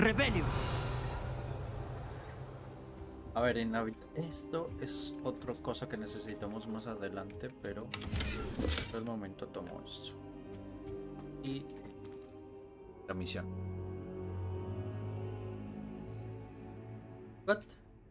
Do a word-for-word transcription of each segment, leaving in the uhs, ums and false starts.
Rebelio. A ver, en la... esto es otra cosa que necesitamos más adelante, pero por el momento tomo esto. Y la misión. What?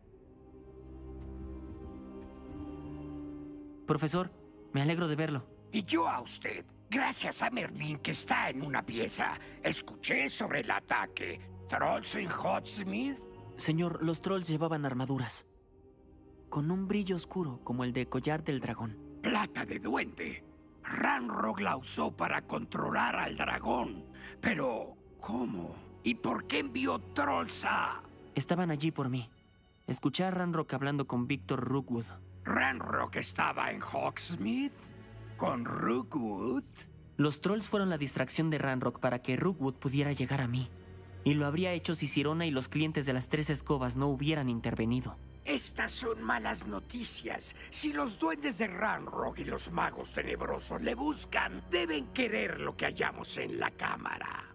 Profesor, me alegro de verlo. Y yo a usted. Gracias a Merlin, que está en una pieza. Escuché sobre el ataque. ¿Trolls en Hogsmeade? Señor, los trolls llevaban armaduras con un brillo oscuro como el de collar del dragón. Plata de duende. Ranrock la usó para controlar al dragón. Pero, ¿cómo? ¿Y por qué envió trolls a...? Estaban allí por mí. Escuché a Ranrock hablando con Victor Rookwood. ¿Ranrock estaba en Hogsmeade? ¿Con Rookwood? Los trolls fueron la distracción de Ranrock para que Rookwood pudiera llegar a mí. Y lo habría hecho si Sirona y los clientes de las tres escobas no hubieran intervenido. Estas son malas noticias. Si los duendes de Ranrock y los magos tenebrosos le buscan, deben querer lo que hallamos en la cámara.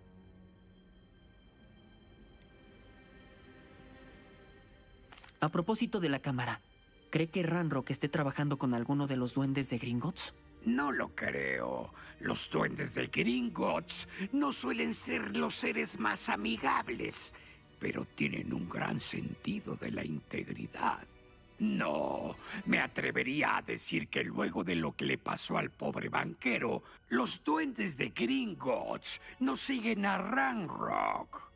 A propósito de la cámara, ¿cree que Ranrock esté trabajando con alguno de los duendes de Gringotts? No lo creo. Los duendes de Gringotts no suelen ser los seres más amigables, pero tienen un gran sentido de la integridad. No, me atrevería a decir que luego de lo que le pasó al pobre banquero, los duendes de Gringotts no siguen a Ranrock.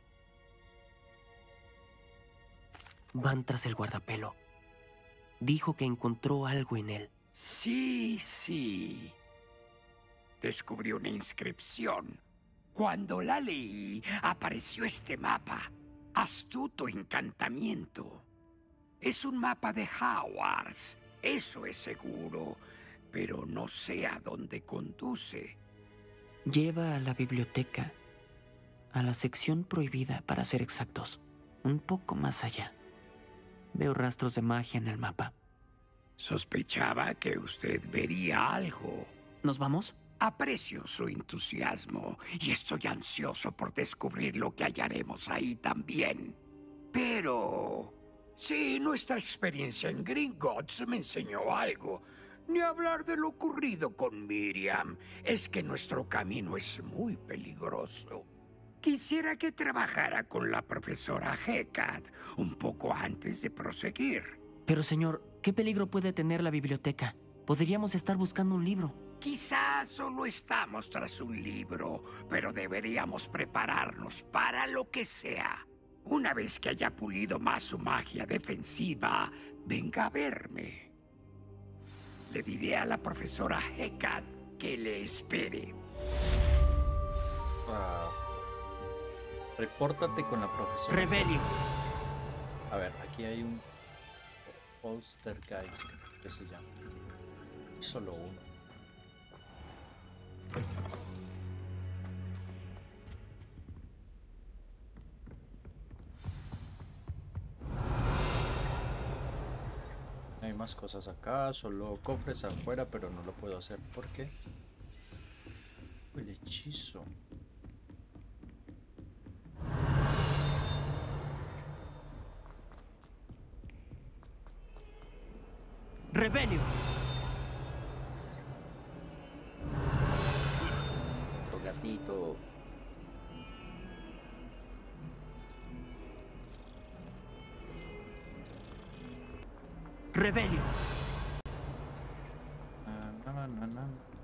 Van tras el guardapelo. Dijo que encontró algo en él. Sí, sí. Descubrí una inscripción. Cuando la leí, apareció este mapa. Astuto encantamiento. Es un mapa de Hogwarts, eso es seguro, pero no sé a dónde conduce. Lleva a la biblioteca, a la sección prohibida, para ser exactos, un poco más allá. Veo rastros de magia en el mapa. Sospechaba que usted vería algo. ¿Nos vamos? Aprecio su entusiasmo y estoy ansioso por descubrir lo que hallaremos ahí también. Pero... sí, nuestra experiencia en Gringotts me enseñó algo. Ni hablar de lo ocurrido con Miriam. Es que nuestro camino es muy peligroso. Quisiera que trabajara con la profesora Hecate un poco antes de proseguir. Pero señor, ¿qué peligro puede tener la biblioteca? Podríamos estar buscando un libro. Quizás solo estamos tras un libro, pero deberíamos prepararnos para lo que sea. Una vez que haya pulido más su magia defensiva, venga a verme. Le diré a la profesora Hecate que le espere. Wow. Repórtate con la profesora. Rebelio. A ver, aquí hay un Poltergeist que se llama. Solo uno. Hay más cosas acá, solo cofres afuera, pero no lo puedo hacer porque el hechizo. Rebelio. Otro gatito. Rebelio. Na, na, na, na.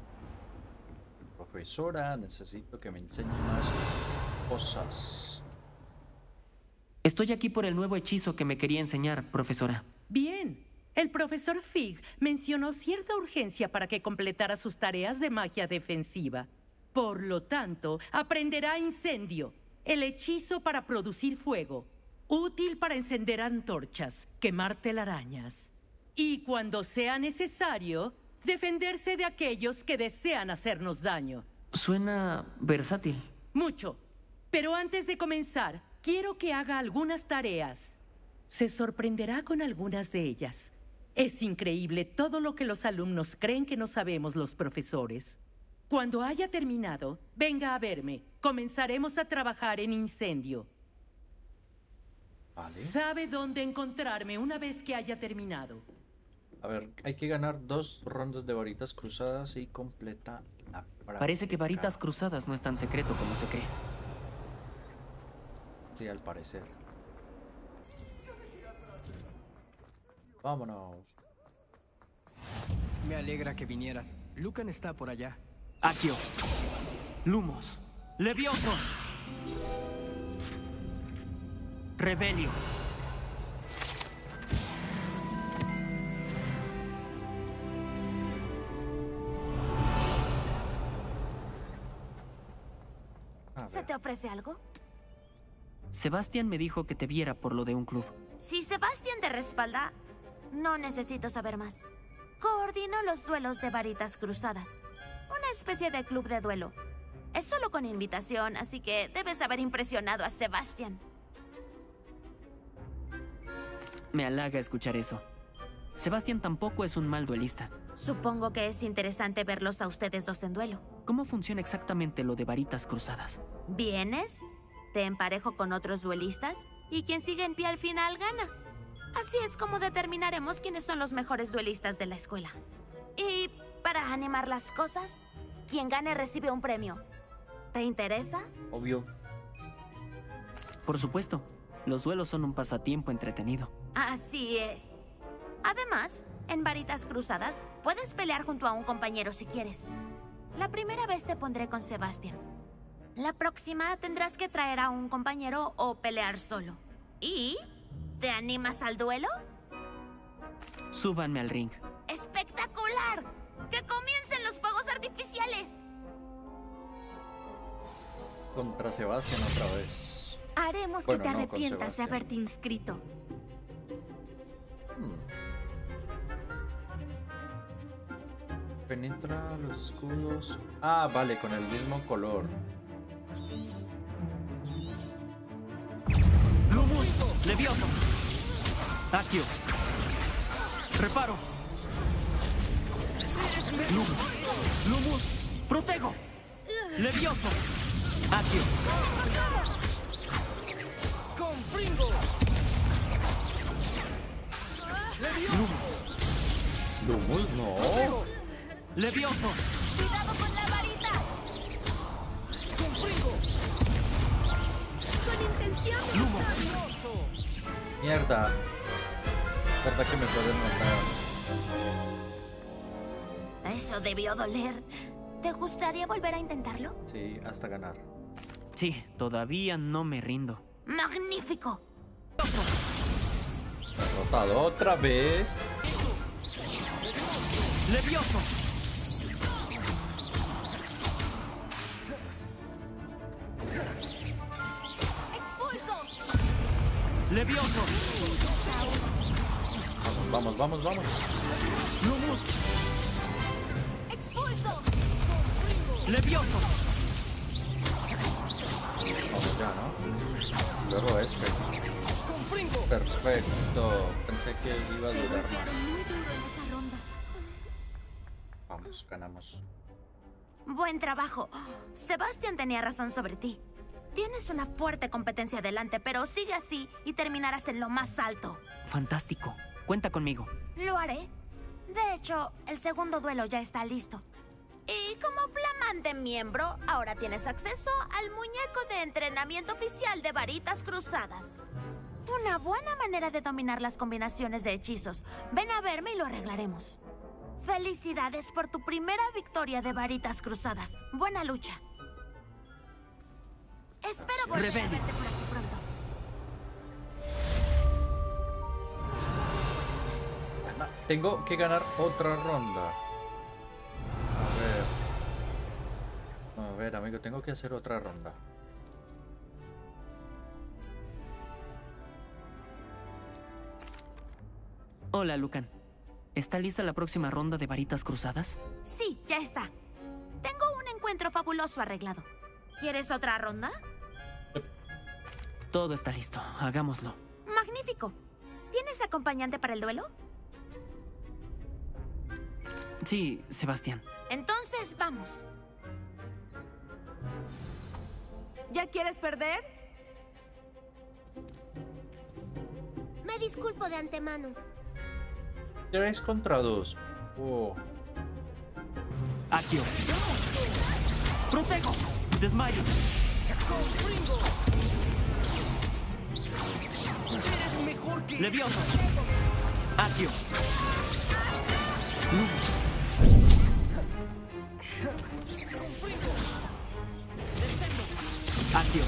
Profesora, necesito que me enseñe más cosas. Estoy aquí por el nuevo hechizo que me quería enseñar, profesora. Bien. El profesor Fig mencionó cierta urgencia para que completara sus tareas de magia defensiva. Por lo tanto, aprenderá incendio, el hechizo para producir fuego, útil para encender antorchas, quemar telarañas. Y cuando sea necesario, defenderse de aquellos que desean hacernos daño. Suena versátil. Mucho. Pero antes de comenzar, quiero que haga algunas tareas. Se sorprenderá con algunas de ellas. Es increíble todo lo que los alumnos creen que no sabemos los profesores. Cuando haya terminado, venga a verme. Comenzaremos a trabajar en incendio. Vale. Sabe dónde encontrarme una vez que haya terminado. A ver, hay que ganar dos rondas de varitas cruzadas y completa la práctica. Parece que varitas cruzadas no es tan secreto como se cree. Sí, al parecer. Vámonos. Me alegra que vinieras. Lucan está por allá. Accio. Lumos. Levioso. Rebelio. A ¿Se ver. te ofrece algo? Sebastián me dijo que te viera por lo de un club. Si Sebastián te respalda, no necesito saber más. Coordino los duelos de varitas cruzadas. Una especie de club de duelo. Es solo con invitación, así que debes haber impresionado a Sebastián. Me halaga escuchar eso. Sebastián tampoco es un mal duelista. Supongo que es interesante verlos a ustedes dos en duelo. ¿Cómo funciona exactamente lo de varitas cruzadas? ¿Vienes? Te emparejo con otros duelistas y quien sigue en pie al final gana. Así es como determinaremos quiénes son los mejores duelistas de la escuela. Y para animar las cosas, quien gane recibe un premio. ¿Te interesa? Obvio. Por supuesto, los duelos son un pasatiempo entretenido. Así es. Además, en varitas cruzadas, puedes pelear junto a un compañero si quieres. La primera vez te pondré con Sebastián. La próxima tendrás que traer a un compañero o pelear solo. ¿Y? ¿Te animas al duelo? Súbanme al ring. ¡Espectacular! ¡Que comiencen los fuegos artificiales! Contra Sebastián otra vez. Haremos Bueno, que te no, con arrepientas de Sebastián. haberte inscrito. Hmm. Penetra los escudos. Ah, vale, con el mismo color. Lumus. Levioso. Accio. Reparo. Lumus. Lumus. Protego. Levioso. Accio. ¡Confringo! Lumus. Lumus, no. Levioso. ¡Cuidado con la varita! ¡Confringo! ¡Con intención! Lumos. Mierda. ¿Verdad que me pueden matar? Eso debió doler. ¿Te gustaría volver a intentarlo? Sí, hasta ganar. Sí, todavía no me rindo. ¡Magnífico! Derrotado otra vez. Levioso. ¡Expulso! Levioso. Vamos, vamos, vamos. Lumus. ¡Expulso! Levioso. Vamos ya, ¿no? Luego este. ¡Confringo! Perfecto. Pensé que iba a Se durar golpearon más. muy duro en esa ronda. Vamos, ganamos. Buen trabajo. Sebastián tenía razón sobre ti. Tienes una fuerte competencia delante, pero sigue así y terminarás en lo más alto. Fantástico. Cuenta conmigo. Lo haré. De hecho, el segundo duelo ya está listo. Y como flamante miembro, ahora tienes acceso al muñeco de entrenamiento oficial de varitas cruzadas. Una buena manera de dominar las combinaciones de hechizos. Ven a verme y lo arreglaremos. Felicidades por tu primera victoria de varitas cruzadas. Buena lucha. Espero volver a Rebelde. verte por aquí pronto. Gana- Tengo que ganar otra ronda. A ver. A ver, amigo, tengo que hacer otra ronda. Hola, Lucan. ¿Está lista la próxima ronda de varitas cruzadas? Sí, ya está. Tengo un encuentro fabuloso arreglado. ¿Quieres otra ronda? Todo está listo. Hagámoslo. Magnífico. ¿Tienes acompañante para el duelo? Sí, Sebastián. Entonces, vamos. ¿Ya quieres perder? Me disculpo de antemano. Tres contra dos. Oh. Accio. Protego. Desmayo. ¡Confringo! ¡Eres mejor que... Levioso. Accio. Lumos. ¡Confringo! ¡Descendo! Accio.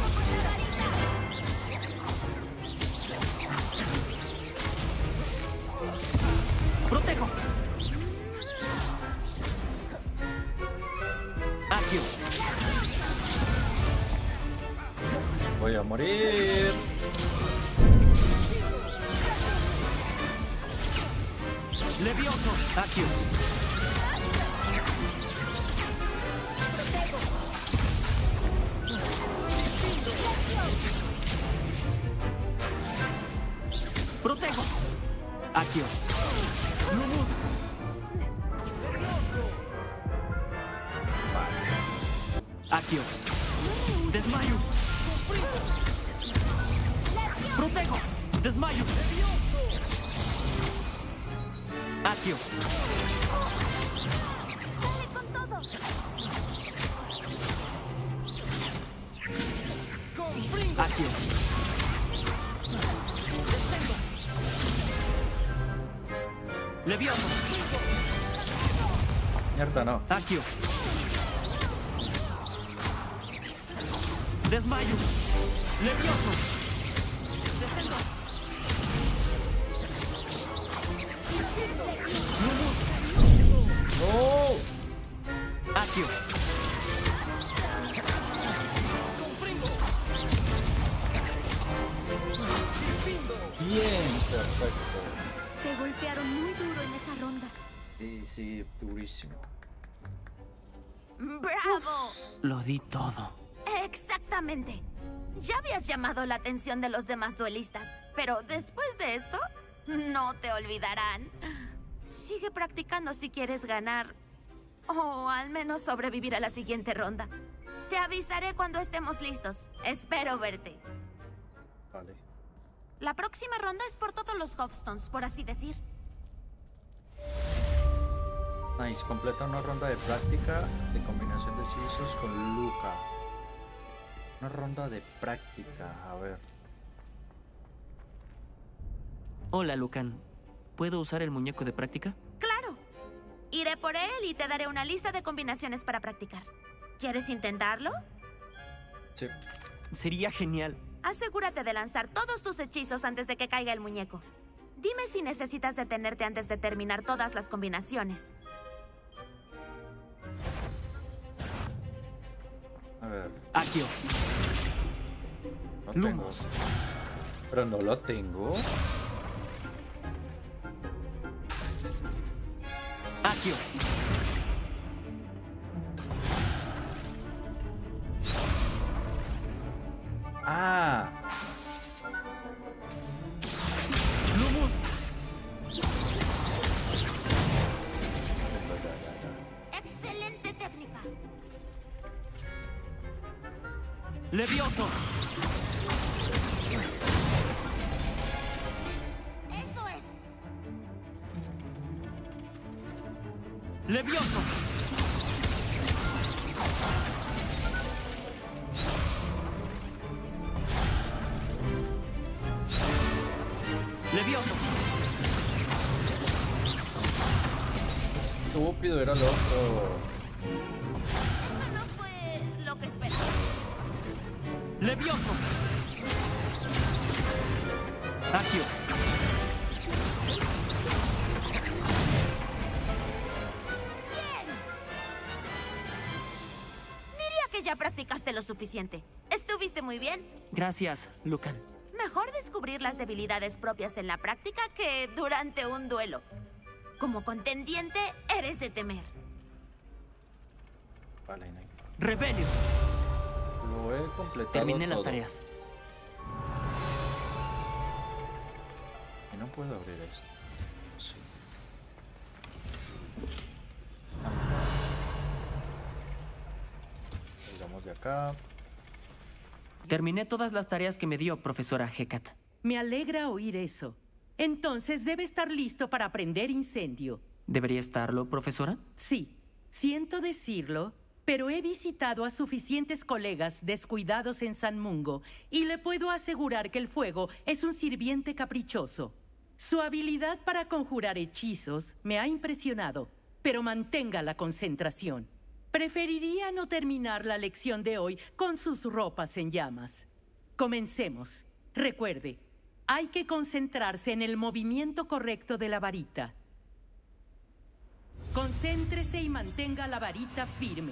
Protego. Accio. Voy a morir. Levioso. Accio. Protego. Accio. Lumos. Accio. Desmayos. Protego. Desmayos. Accio. ¡Dale con todo! ¡Confringo! Accio. ¡Descendo! Levioso. Mierda, no. Accio. Desmayo. Levioso. Descendo. ¡Oh! Accio. ¡Confringo! Bien, perfecto. Se golpearon muy duro en esa ronda. Sí, sí, durísimo. ¡Bravo! Lo di todo. Exactamente. Ya habías llamado la atención de los demás duelistas, pero después de esto, no te olvidarán. Sigue practicando si quieres ganar, o al menos sobrevivir a la siguiente ronda. Te avisaré cuando estemos listos. Espero verte. Vale. La próxima ronda es por todos los Hobstones, por así decir. Nice, completa una ronda de práctica de combinación de hechizos con Luca. Una ronda de práctica, a ver. Hola, Lucan. ¿Puedo usar el muñeco de práctica? ¡Claro! Iré por él y te daré una lista de combinaciones para practicar. ¿Quieres intentarlo? Sí. Sería genial. Asegúrate de lanzar todos tus hechizos antes de que caiga el muñeco. Dime si necesitas detenerte antes de terminar todas las combinaciones. A ver. Accio. No tengo. Lumos. Pero no lo tengo. Accio. Ah. Lumos. ¡Excelente técnica! Levioso. ¡Eso es! Levioso. Levioso. Estúpido era el otro. Eso no fue lo que esperaba. Levioso. Accio. Diría que ya practicaste lo suficiente. ¿Estuviste muy bien? Gracias, Lucan. Mejor descubrir las debilidades propias en la práctica que durante un duelo. Como contendiente, eres de temer. Vale, no. Rebelio. Lo he completado. Terminé las todo. tareas. Y no puedo abrir esto. Sí. Salgamos de acá. Terminé todas las tareas que me dio profesora Hecat. Me alegra oír eso. Entonces debe estar listo para aprender incendio. ¿Debería estarlo, profesora? Sí, siento decirlo, pero he visitado a suficientes colegas descuidados en San Mungo y le puedo asegurar que el fuego es un sirviente caprichoso. Su habilidad para conjurar hechizos me ha impresionado, pero mantenga la concentración. Preferiría no terminar la lección de hoy con sus ropas en llamas. Comencemos. Recuerde, hay que concentrarse en el movimiento correcto de la varita. Concéntrese y mantenga la varita firme.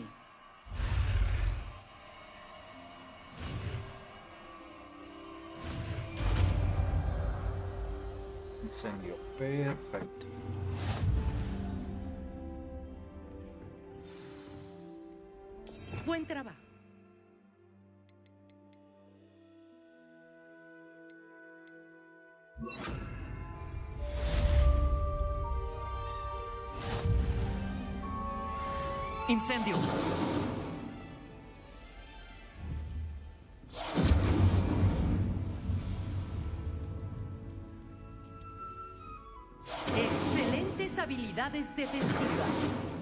Incendio, perfecto. Buen trabajo. ¡Incendio! Excelentes habilidades defensivas.